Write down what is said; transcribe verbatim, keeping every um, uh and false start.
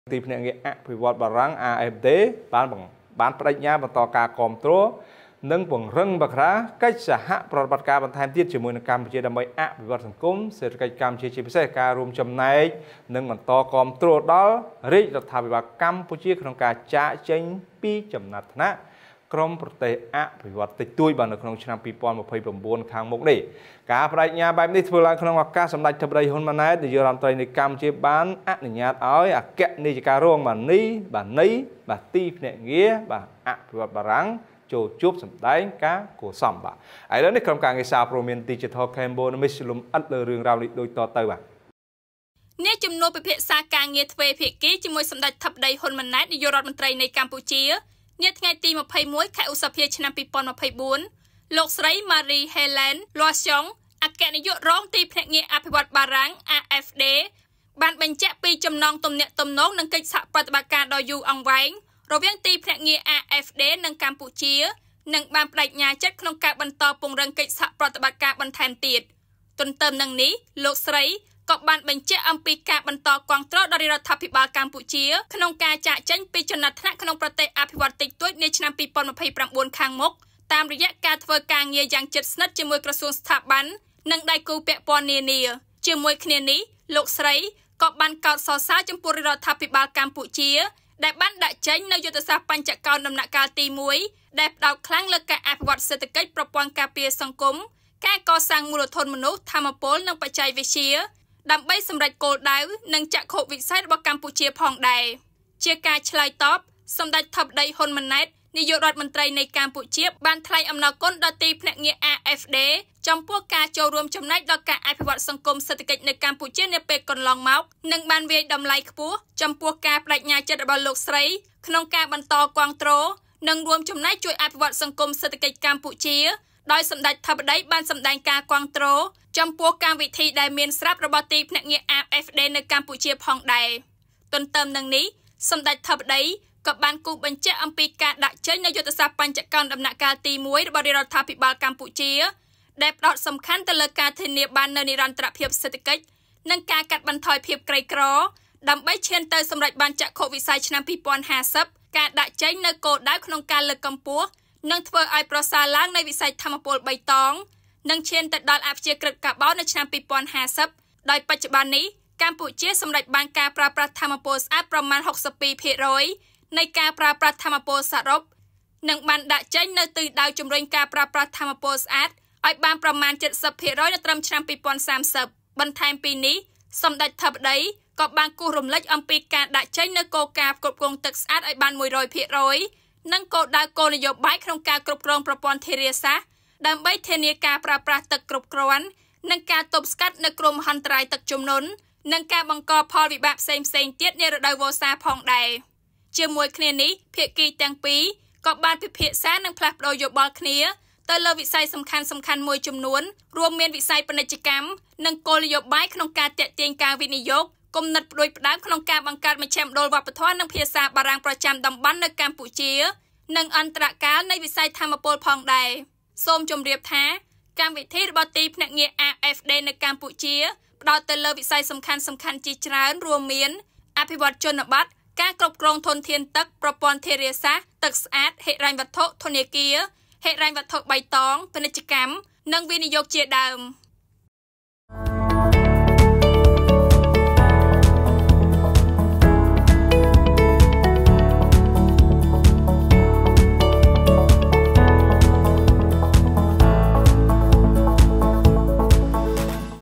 ទីភ្នាក់ងារអភិវឌ្ឍបារាំង a ép đê បានបានបដិញ្ញាបន្តការគ្រប់គ្រងនិងពង្រឹងបក្រាកិច្ចសហប្រតិបត្តិការបន្ថែមទៀតជាមួយនឹងកម្ពុជាដើម្បីអភិវឌ្ឍសង្គមសេដ្ឋកិច្ចកម្ពុជាជាពិសេសការរួមចំណែកនិងបន្តគ្រប់គ្រងដល់រាជរដ្ឋាភិបាលកម្ពុជាក្នុងការចាកចេញពីចំណាត់ថ្នាក់ក្រមប្រទេសអភិវឌ្ឍតិចតួចបាននៅក្នុងឆ្នាំពីរពាន់ម្ភៃប្រាំខាងមុខនេះការបដិញ្ញាបែបនេះធ្វើឡើងក្នុងឱកាសសម្ដេចធិបតីហ៊ុនម៉ាណែតនាយករដ្ឋមន្ត្រីនៃកម្ពុជាបានអនុញ្ញាតឲ្យអគ្គនាយិការងម៉ានីបានីបាទទីភ្នាក់ងារបាទអភិវឌ្ឍបារាំងចូលជួបសម្ដែងការគួរសមបាទឥឡូវនេះក្រុមការងារសារព័ត៌មាន Digital Cambodia មិស្លុំអិតលើរឿងរ៉ាវនេះដូចតទៅបាទអ្នកជំនួបពិភាក្សាការងារទ្វេភាគីជាមួយសម្ដេចធិបតីហ៊ុនម៉ាណែតនាយករដ្ឋមន្ត្រីនៃកម្ពុជានាថ្ងៃទីម្ភៃមួយខែឧសភាឆ្នាំពីរពាន់ម្ភៃបួនលោកស្រី Marie Helen Loisiong អគ្គនាយករងទីភ្នាក់ងារអភិវឌ្ឍបារាំង a ép đê បានបញ្ជាក់ពីចំណងទំនាក់ទំនងនិងកិច្ចសហប្រតិបត្តិការដ៏យូរអង្វែងរវាងទីភ្នាក់ងារ a ép đê និងកម្ពុជានិងបានបដិញ្ញាចិត្តក្នុងការបន្តពង្រឹងកិច្ចសហប្រតិបត្តិការបន្ថែមទៀតទន្ទឹមនឹងនេះលោកស្រីក៏បានបញ្ជាក់អំពីការបន្តគាំទ្រដល់រដ្ឋាភិបាលកម្ពុជាក្នុងការចាកចេញពីចំណាត់ថ្នាក់ក្នុងប្រទេសអភិវឌ្ឍតិចតួចនាឆ្នាំពីរពាន់ម្ភៃប្រាំបួនខាងមុខតាមរយៈការធ្វើការងារយ៉ាងជិតស្និទ្ធជាមួយក្រសួងស្ថាប័ននិងដៃគូពាក់ព័ន្ធនានាជាមួយគ្នានេះលោកស្រីក៏បានកោតសរសើរចំពោះរដ្ឋាភិបាលកម្ពុជាដែលបានដាក់ចេញនូវយុទ្ធសាស្ត្របញ្ចកោណដំណាក់កាលទីមួយដែលផ្ដោតខ្លាំងលើការអភិវឌ្ឍសេដ្ឋកិច្ចប្រព័ន្ធការពារសង្គមការកសាងមូលធនមនុស្សធម៌ពលនិងបច្ចេកវិទ្យាដើម្បីសម្រេចគោលដៅនិងចក្ខុវិស័យរបស់កម្ពុជាផងដែរជាការឆ្លើយតបសម្ដេចធិបតីហ៊ុនម៉ាណែតនាយករដ្ឋមន្ត្រីនៃកម្ពុជាបានថ្លែងអំណរគុណដល់ទីភ្នាក់ងារ a ép đê ចំពោះការចូលរួមចំណែកដល់ការអភិវឌ្ឍសង្គមសេដ្ឋកិច្ចនៅកម្ពុជានាពេលកន្លងមកនិងបានវាយតម្លៃខ្ពស់ចំពោះការបដិញ្ញាចិត្តរបស់លោកស្រីក្នុងការបន្តគាំទ្រនិងរួមចំណែកជួយអភិវឌ្ឍសង្គមសេដ្ឋកិច្ចកម្ពុជាដោយសម្ដេចធិបតីបានសម្ដែងការគាំទ្រចំពោះកម្មវិធីដែលមានស្រាប់របស់ទីភ្នាក់ងារ a ép đê នៅកម្ពុជាផងដែរទន្ទឹមនឹងនេះសម្ដេចធិបតីក៏បានគូបញ្ជាក់អំពីការដាក់ចេញនូវយុទ្ធសាស្ត្របញ្ចកោណដំណាក់កាលទីមួយរបស់រដ្ឋាភិបាលកម្ពុជាដែលផ្ដោតសំខាន់ទៅលើការធានាបាននូវនិរន្តរភាពសេដ្ឋកិច្ចនិងការកាត់បន្ថយភាពក្រីក្រដើម្បីឈានទៅសម្រេចបានចក្ខុវិស័យឆ្នាំពីរពាន់ហាសិបការដាក់ចេញនូវគោលដៅក្នុងការលើកកម្ពស់និងធ្វើឲ្យប្រសើរឡើងនៃវិស័យថាមពលបៃតងនិងឈានទៅដល់អព្យាក្រឹតកាបូននៅឆ្នាំពីរពាន់ហាសិបដោយបច្ចុប្បន្ននេះកម្ពុជាសម្រេចបានការប្រើប្រាស់ថាមពលស្អាតប្រមាណហុកសិបពីរភាគរយនៃការប្រើប្រាស់ថាមពលសរុបនិងបានដាក់ចេញនៅទិសដៅជំរុញការប្រើប្រាស់ថាមពលស្អាតឲ្យបានប្រមាណเจ็ดสิบភាគរយនៅត្រឹមឆ្នាំពីរពាន់សាមសិបបន្ថែមពីនេះសម្ដេចធិបតីក៏បានគូសរំលេចអំពីការដាក់ចេញនូវគោលការណ៍គ្រប់គ្រងទឹកស្អាតឲ្យបានមួយរយភាគរយនិងគោលដៅគោលនយោបាយក្នុងការគ្រប់គ្រងប្រព័ន្ធធារាសាស្ត្រដើម្បីធានាការប្រើប្រាស់ទឹកគ្រប់គ្រាន់និងការទប់ស្កាត់នូវគ្រោះមហន្តរាយទឹកជំនន់និងការបង្កផលវិបាកផ្សេងៗទៀតនារដូវវស្សាផងដែរជាមួយគ្នានេះភាគីទាំងពីរក៏បានពិភាក្សានិងផ្លាស់ប្តូរយោបល់គ្នាទៅលើវិស័យសំខាន់សំខាន់មួយចំនួនរួមមានវិស័យពាណិជ្ជកម្មនិងគោលនយោបាយក្នុងការទាក់ទាញការវិនិយោគគំនិតផ្ដួចផ្ដើមក្នុងការបង្កើតមជ្ឈមណ្ឌលវប្បធម៌និងភាសាបារាំងប្រចាំតំបន់នៅកម្ពុជានិងអន្តរកាលនៃវិស័យធម្មពលផងដែរសូមជម្រាបថាកម្មវិធីរបស់ទីភ្នាក់ងារ a ép đê នៅកម្ពុជាផ្ដោតទៅលើវិស័យសំខាន់សំខាន់ជាច្រើនរួមមានអភិវឌ្ឍជនបទការគ្រប់គ្រងធនធានទឹកប្រព័ន្ធធារាសាស្ត្រទឹកស្អាតហិរញ្ញវត្ថុធនាគារហិរញ្ញវត្ថុបៃតងពាណិជ្ជកម្មនិងវិនិយោគជាដើម